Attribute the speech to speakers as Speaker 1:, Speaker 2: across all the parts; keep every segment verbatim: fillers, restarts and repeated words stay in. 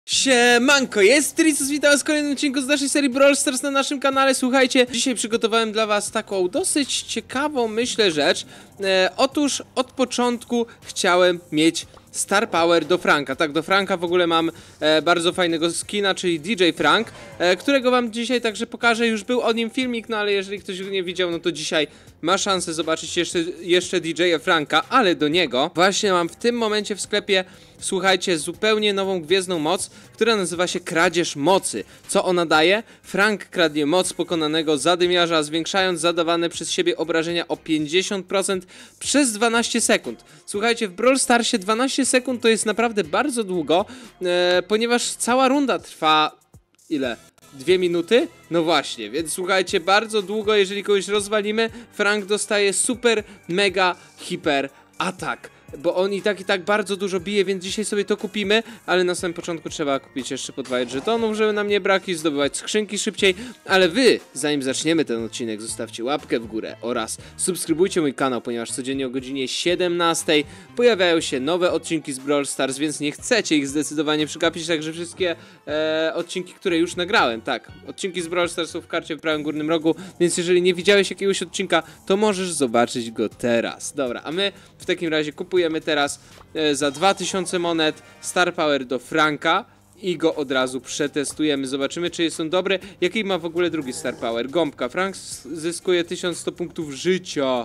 Speaker 1: Siemanko, jest Tricus, witam was w kolejnym odcinku z naszej serii Brawl Stars na naszym kanale. Słuchajcie, dzisiaj przygotowałem dla was taką dosyć ciekawą, myślę, rzecz. E, otóż od początku chciałem mieć Star Power do Franka. Tak, do Franka w ogóle mam e, bardzo fajnego skina, czyli D J Frank, e, którego wam dzisiaj także pokażę. Już był o nim filmik, no ale jeżeli ktoś go nie widział, no to dzisiaj ma szansę zobaczyć jeszcze, jeszcze D J Franka, ale do niego właśnie mam w tym momencie w sklepie, słuchajcie, zupełnie nową gwiezdną moc, która nazywa się Kradzież Mocy. Co ona daje? Frank kradnie moc pokonanego zadymiarza, zwiększając zadawane przez siebie obrażenia o pięćdziesiąt procent przez dwanaście sekund. Słuchajcie, w Brawl Starsie dwanaście sekund to jest naprawdę bardzo długo, e, ponieważ cała runda trwa... ile? Dwie minuty? No właśnie, więc słuchajcie, bardzo długo, jeżeli kogoś rozwalimy, Frank dostaje super, mega, hiper atak. Bo on i tak i tak bardzo dużo bije, więc dzisiaj sobie to kupimy, ale na samym początku trzeba kupić jeszcze po dwa żetonów, żeby nam nie braki, zdobywać skrzynki szybciej. Ale wy, zanim zaczniemy ten odcinek, zostawcie łapkę w górę oraz subskrybujcie mój kanał, ponieważ codziennie o godzinie siedemnastej pojawiają się nowe odcinki z Brawl Stars, więc nie chcecie ich zdecydowanie przegapić, także wszystkie e, odcinki, które już nagrałem, tak, odcinki z Brawl Stars są w karcie w prawym górnym rogu, więc jeżeli nie widziałeś jakiegoś odcinka, to możesz zobaczyć go teraz. Dobra, a my w takim razie kupujemy teraz e, za dwa tysiące monet Star Power do Franka i go od razu przetestujemy. Zobaczymy, czy jest on dobry. Jaki ma w ogóle drugi Star Power? Gąbka. Frank zyskuje tysiąc sto punktów życia.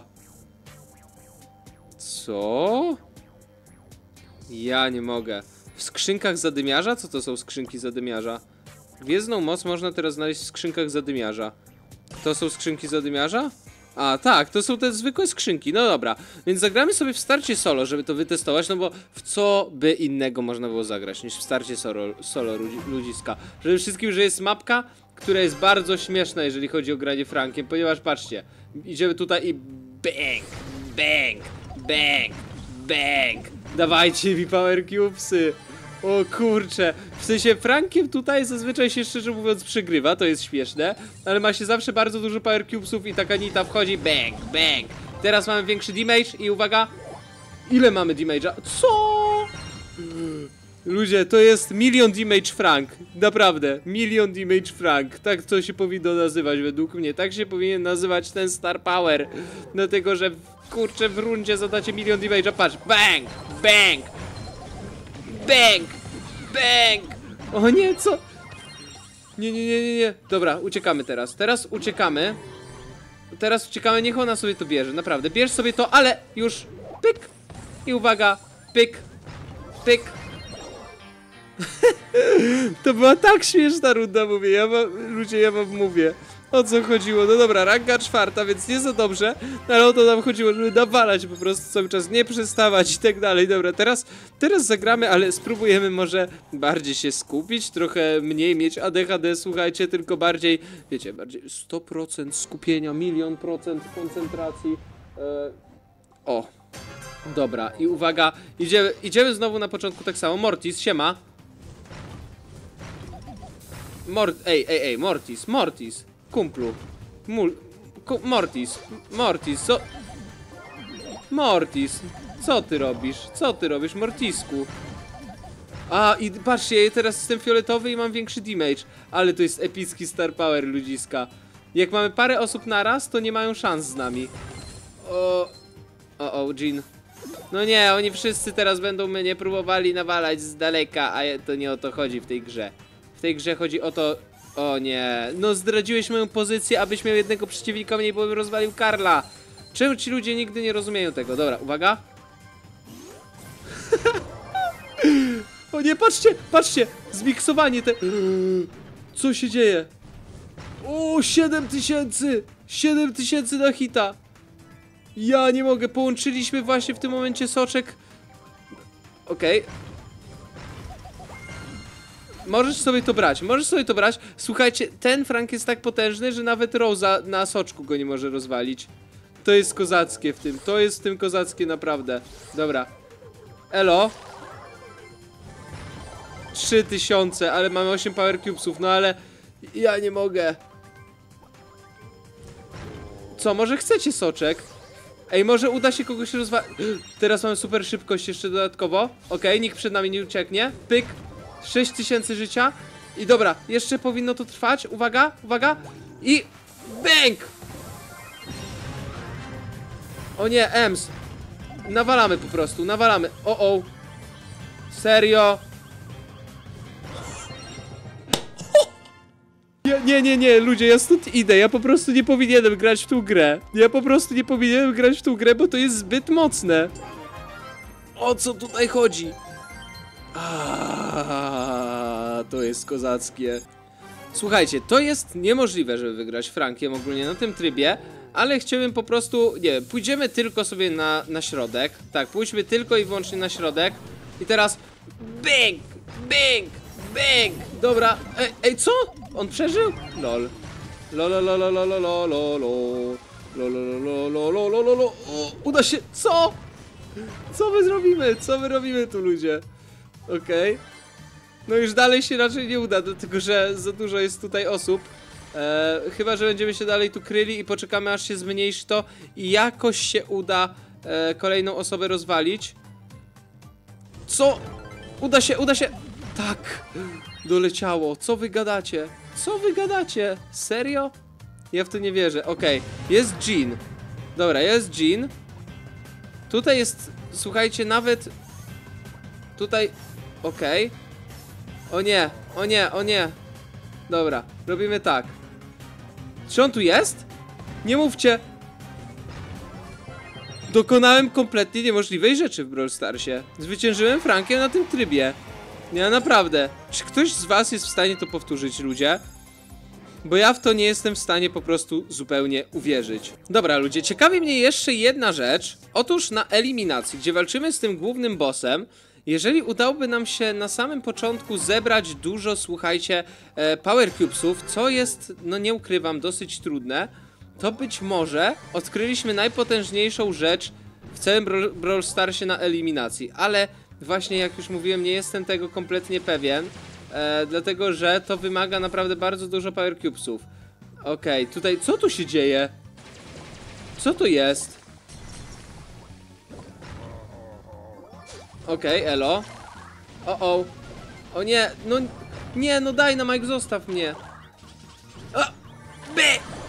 Speaker 1: Co? Ja nie mogę. W skrzynkach zadymiarza? Co to są skrzynki zadymiarza? Gwiezdną moc można teraz znaleźć w skrzynkach zadymiarza. To są skrzynki zadymiarza? A, tak, to są te zwykłe skrzynki, no dobra. Więc zagramy sobie w starcie solo, żeby to wytestować, no bo w co by innego można było zagrać niż w starcie solo, solo ludziska. Przede wszystkim, że jest mapka, która jest bardzo śmieszna, jeżeli chodzi o granie Frankiem, ponieważ patrzcie, idziemy tutaj i bang, bang, bang, bang. Dawajcie mi power cubesy. O kurczę, w sensie Frankiem tutaj zazwyczaj się, szczerze mówiąc, przegrywa, to jest śmieszne, ale ma się zawsze bardzo dużo power cubesów i taka nita wchodzi, bang, bang. Teraz mamy większy damage i uwaga, ile mamy damage'a? Co? Ludzie, to jest milion damage Frank, naprawdę, milion damage Frank, tak to się powinno nazywać według mnie, tak się powinien nazywać ten Star Power, dlatego że kurczę w rundzie zadacie milion damage'a, patrz, bang, bang. Bang! Bang! O nie, co? Nie, nie, nie, nie, nie. Dobra, uciekamy teraz. Teraz uciekamy. Teraz uciekamy, niech ona sobie to bierze, naprawdę. Bierz sobie to, ale już pyk! I uwaga, pyk, pyk. To była tak śmieszna runda, mówię. Ja wam, ludzie, ja wam mówię. O co chodziło? No dobra, ranga czwarta, więc nie za dobrze, ale o to nam chodziło, żeby nawalać po prostu cały czas, nie przestawać i tak dalej. Dobra, teraz, teraz zagramy, ale spróbujemy może bardziej się skupić, trochę mniej mieć A D H D, słuchajcie, tylko bardziej, wiecie, bardziej sto procent skupienia, milion procent koncentracji. Eee, o, dobra, i uwaga, idziemy, idziemy znowu na początku tak samo. Mortis, siema. Mort, ej, ej, ej, Mortis, Mortis. Kumplu. Mul... Ku... Mortis. Mortis, co... Mortis. Co ty robisz? Co ty robisz, Mortisku? A, i patrzcie, ja teraz jestem fioletowy i mam większy damage. Ale to jest epicki Star Power, ludziska. Jak mamy parę osób naraz, to nie mają szans z nami. O... O, o, Jean. No nie, oni wszyscy teraz będą mnie próbowali nawalać z daleka, a to nie o to chodzi w tej grze. W tej grze chodzi o to... O nie, no zdradziłeś moją pozycję, abyś miał jednego przeciwnika mniej, bo bym rozwalił Karla. Czemu ci ludzie nigdy nie rozumieją tego? Dobra, uwaga. O nie, patrzcie, patrzcie, zmiksowanie te... Co się dzieje? O, siedem tysięcy! siedem tysięcy na hita! Ja nie mogę, połączyliśmy właśnie w tym momencie soczek. Okej. Okay. Możesz sobie to brać, możesz sobie to brać. Słuchajcie, ten Frank jest tak potężny, że nawet Rosa na soczku go nie może rozwalić. To jest kozackie w tym, to jest w tym kozackie naprawdę. Dobra. Elo. trzy tysiące, ale mamy osiem power cubesów, no ale ja nie mogę. Co, może chcecie soczek? Ej, może uda się kogoś rozwalić. Teraz mamy super szybkość jeszcze dodatkowo. Okej, okay, nikt przed nami nie ucieknie. Pyk. sześć tysięcy życia. I dobra, jeszcze powinno to trwać. Uwaga, uwaga. I bang! O nie, Ems. Nawalamy po prostu, nawalamy. O, o. Serio? Nie, nie, nie, nie, ludzie, ja stąd idę. Ja po prostu nie powinienem grać w tą grę. Ja po prostu nie powinienem grać w tą grę, bo to jest zbyt mocne. O co tutaj chodzi? Aaaa, to jest kozackie. Słuchajcie, to jest niemożliwe, żeby wygrać Frankiem ogólnie na tym trybie, ale chciałbym po prostu, nie wiem, pójdziemy tylko sobie na, na środek. Tak, pójdźmy tylko i wyłącznie na środek. I teraz bang, bang, bang. Dobra, ej, ej, co? On przeżył? Lol. Lololololololololo. Lolololololololo. Uda się, co? Co my zrobimy? Co my robimy tu, ludzie? Okej. Okay. No już dalej się raczej nie uda, dlatego że za dużo jest tutaj osób. E, chyba, że będziemy się dalej tu kryli i poczekamy, aż się zmniejszy to i jakoś się uda e, kolejną osobę rozwalić. Co? Uda się, uda się. Tak. Doleciało. Co wy gadacie? Co wy gadacie? Serio? Ja w to nie wierzę. Okej. Okay. Jest Jean. Dobra, jest Jean. Tutaj jest, słuchajcie, nawet... Tutaj... Okej. Okay. O nie, o nie, o nie. Dobra, robimy tak. Czy on tu jest? Nie mówcie. Dokonałem kompletnie niemożliwej rzeczy w Brawl Starsie. Zwyciężyłem Frankiem na tym trybie. Nie, naprawdę. Czy ktoś z was jest w stanie to powtórzyć, ludzie? Bo ja w to nie jestem w stanie po prostu zupełnie uwierzyć. Dobra, ludzie, ciekawi mnie jeszcze jedna rzecz. Otóż na eliminacji, gdzie walczymy z tym głównym bossem, jeżeli udałoby nam się na samym początku zebrać dużo, słuchajcie, e, Power Cubesów, co jest, no nie ukrywam, dosyć trudne, to być może odkryliśmy najpotężniejszą rzecz w całym Brawl, Brawl Starsie na eliminacji. Ale właśnie, jak już mówiłem, nie jestem tego kompletnie pewien, e, dlatego że to wymaga naprawdę bardzo dużo Power Cubesów. Okej, okay, tutaj, co tu się dzieje? Co to jest? Okej, okay, elo. O, o. O nie, no nie, no daj na Mike, zostaw mnie. O, by.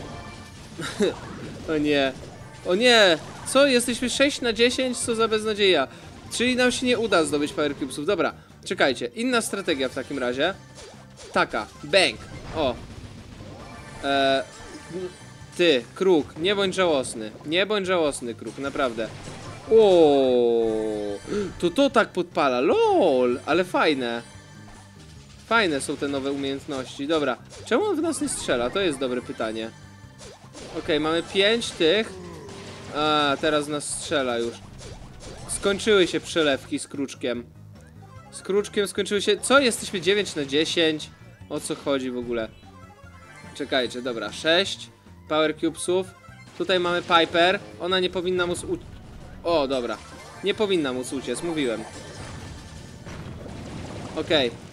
Speaker 1: O nie. O nie. Co, jesteśmy sześć na dziesięć? Co za beznadzieja. Czyli nam się nie uda zdobyć Power Cubesów. Dobra, czekajcie, inna strategia w takim razie. Taka, bang. O. Eee, ty, kruk, nie bądź żałosny. Nie bądź żałosny, kruk, naprawdę. O, to to tak podpala, lol, ale fajne. Fajne są te nowe umiejętności. Dobra, czemu on w nas nie strzela? To jest dobre pytanie. Okej, okay, mamy pięć tych. A, teraz nas strzela już. Skończyły się przelewki z kruczkiem. Z kruczkiem skończyły się... Co? Jesteśmy dziewięć na dziesięć. O co chodzi w ogóle? Czekajcie, dobra, sześć Power Cubesów. Tutaj mamy Piper. Ona nie powinna móc... U... O, dobra. Nie powinna móc uciec, mówiłem. Okej. Okay.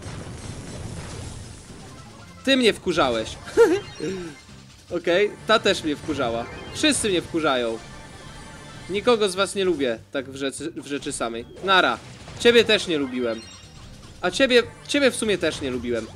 Speaker 1: Ty mnie wkurzałeś. Okej, okay. Ta też mnie wkurzała. Wszyscy mnie wkurzają. Nikogo z was nie lubię, tak w rzeczy, w rzeczy samej. Nara. Ciebie też nie lubiłem. A ciebie, ciebie w sumie też nie lubiłem.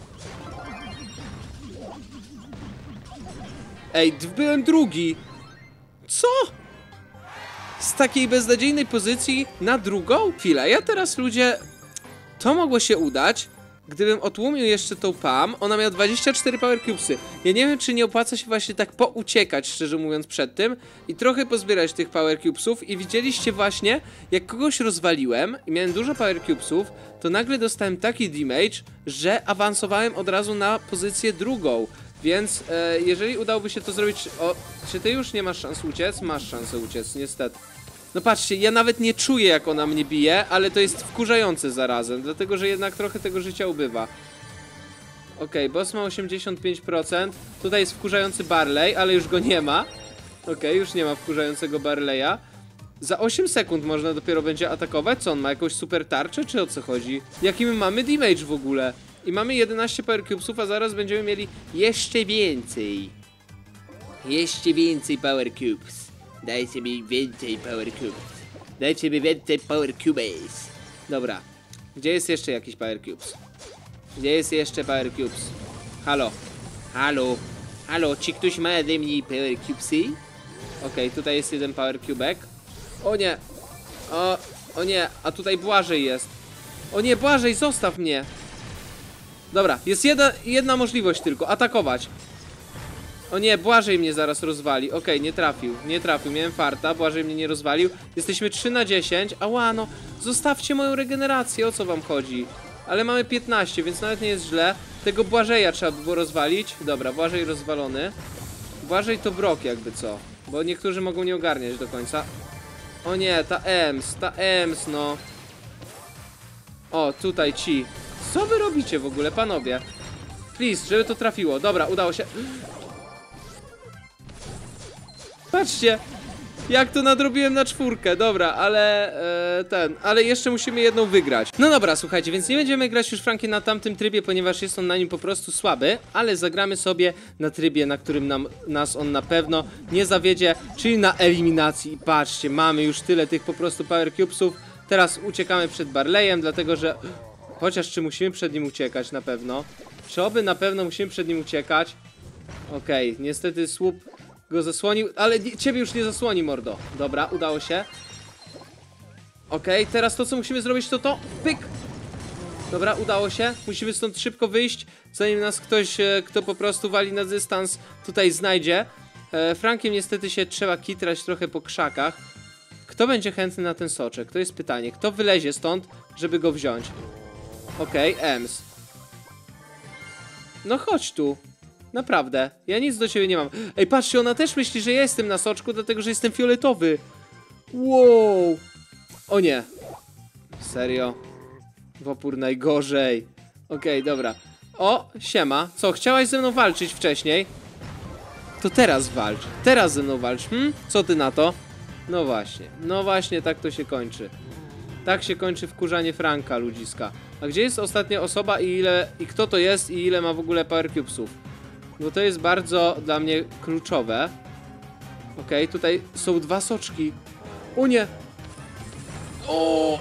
Speaker 1: Ej, byłem drugi. Co? Z takiej beznadziejnej pozycji na drugą? Chwila, ja teraz, ludzie... To mogło się udać, gdybym otłumił jeszcze tą Pam. Ona miała dwadzieścia cztery Power Cubesy. Ja nie wiem, czy nie opłaca się właśnie tak pouciekać, szczerze mówiąc, przed tym i trochę pozbierać tych Power Cubesów. I widzieliście właśnie, jak kogoś rozwaliłem i miałem dużo Power Cubesów, to nagle dostałem taki damage, że awansowałem od razu na pozycję drugą. Więc e, jeżeli udałoby się to zrobić... O, czy ty już nie masz szans uciec? Masz szansę uciec, niestety. No patrzcie, ja nawet nie czuję, jak ona mnie bije, ale to jest wkurzające zarazem, dlatego że jednak trochę tego życia ubywa. Okej, okay, boss ma osiemdziesiąt pięć procent. Tutaj jest wkurzający Barley, ale już go nie ma. Okej, okay, już nie ma wkurzającego Barleya. Za osiem sekund można dopiero będzie atakować. Co on ma? Jakąś super tarczę, czy o co chodzi? Jaki my mamy damage w ogóle? I mamy jedenaście Power Cubesów, a zaraz będziemy mieli jeszcze więcej. Jeszcze więcej Power Cubes. Dajcie mi więcej Power Cubes. Dajcie mi więcej Power Cubes. Dobra. Gdzie jest jeszcze jakiś Power Cubes? Gdzie jest jeszcze Power Cubes? Halo. Halo. Halo, czy ktoś ma ode mnie Power Cubesy? Okej, okay, tutaj jest jeden Power Cubek. O nie. O, o nie, a tutaj Błażej jest. O nie, Błażej, zostaw mnie. Dobra, jest jedna, jedna możliwość tylko, atakować. O nie, Błażej mnie zaraz rozwali. Okej, okay, nie trafił, nie trafił, miałem farta, Błażej mnie nie rozwalił. Jesteśmy trzy na dziesięć. Ała, no, zostawcie moją regenerację, o co wam chodzi? Ale mamy piętnaście, więc nawet nie jest źle. Tego Błażeja trzeba by było rozwalić. Dobra, Błażej rozwalony. Błażej to Brok jakby co, bo niektórzy mogą nie ogarniać do końca. O nie, ta Ems, ta Ems, no. O, tutaj ci. Co wy robicie w ogóle, panowie? Please, żeby to trafiło. Dobra, udało się. Patrzcie, jak to nadrobiłem na czwórkę. Dobra, ale e, ten, ale jeszcze musimy jedną wygrać. No dobra, słuchajcie, więc nie będziemy grać już Frankiem na tamtym trybie, ponieważ jest on na nim po prostu słaby, ale zagramy sobie na trybie, na którym nam, nas on na pewno nie zawiedzie, czyli na eliminacji. I patrzcie, mamy już tyle tych po prostu Power Cubesów. Teraz uciekamy przed Barleyem, dlatego że... Chociaż czy musimy przed nim uciekać na pewno? Czy oby na pewno musimy przed nim uciekać? Okej, okay, niestety słup go zasłonił, ale nie, ciebie już nie zasłoni, mordo. Dobra, udało się. Okej, okay, teraz to co musimy zrobić to to, pyk. Dobra, udało się, musimy stąd szybko wyjść, zanim nas ktoś, kto po prostu wali na dystans, tutaj znajdzie. e, Frankiem niestety się trzeba kitrać trochę po krzakach. Kto będzie chętny na ten soczek? To jest pytanie, kto wylezie stąd, żeby go wziąć? Okej, okay, Ems. No chodź tu. Naprawdę, ja nic do ciebie nie mam. Ej, patrzcie, ona też myśli, że ja jestem na soczku, dlatego że jestem fioletowy. Wow. O nie. Serio? Wopór najgorzej. Okej, okay, dobra. O, siema. Co, chciałaś ze mną walczyć wcześniej? To teraz walcz. Teraz ze mną walcz. Hm? Co ty na to? No właśnie. No właśnie, tak to się kończy. Tak się kończy wkurzanie Franka, ludziska. A gdzie jest ostatnia osoba i ile... I kto to jest i ile ma w ogóle Power Cubesów? Bo to jest bardzo dla mnie kluczowe. Okej, okay, tutaj są dwa soczki. O nie! O!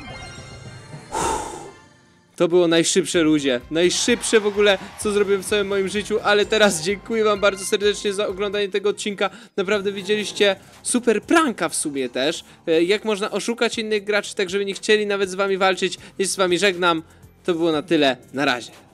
Speaker 1: To było najszybsze, ludzie. Najszybsze w ogóle, co zrobiłem w całym moim życiu. Ale teraz dziękuję wam bardzo serdecznie za oglądanie tego odcinka. Naprawdę widzieliście super pranka w sumie też. Jak można oszukać innych graczy, tak żeby nie chcieli nawet z wami walczyć. Ja się z wami żegnam. To było na tyle. Na razie.